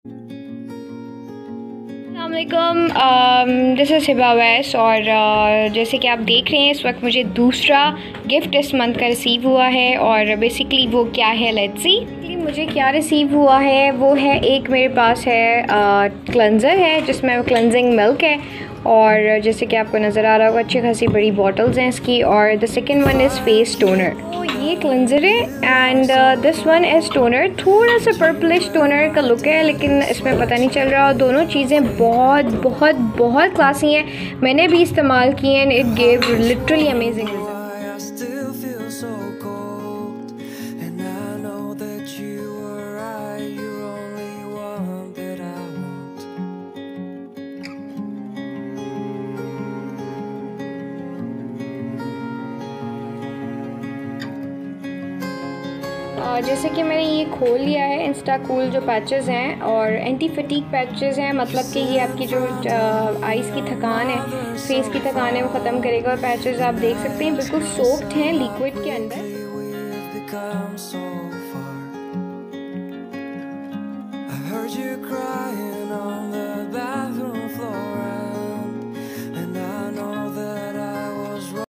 अस्सलामुअलैकुम, this is Hiba वैस। और जैसे कि आप देख रहे हैं इस वक्त मुझे दूसरा गिफ्ट इस मंथ का रिसीव हुआ है। और बेसिकली वो क्या है, लेट्स सी। मुझे क्या रिसीव हुआ है वो है, एक मेरे पास है क्लेंज़र है जिसमें क्लेंजिंग मिल्क है, और जैसे कि आपको नज़र आ रहा होगा अच्छी खासी बड़ी बॉटल्स हैं इसकी। और the second one is face toner. तो ये क्लेंज़र है and this one is toner. थोड़ा सा पर्पलिश टोनर का लुक है लेकिन इसमें पता नहीं चल रहा। दोनों चीज़ें बहुत बहुत बहुत क्लासी हैं, मैंने भी इस्तेमाल की हैं। It gave literally amazing result. जैसे कि मैंने ये खोल लिया है, इंस्टा कूल जो पैचेस हैं और एंटी फटीक पैचेस हैं, मतलब कि ये आपकी जो आइज़ की थकान है, फेस की थकान है वो ख़त्म करेगा। और पैचेस आप देख सकते हैं बिल्कुल सॉफ्ट हैं लिक्विड के अंदर।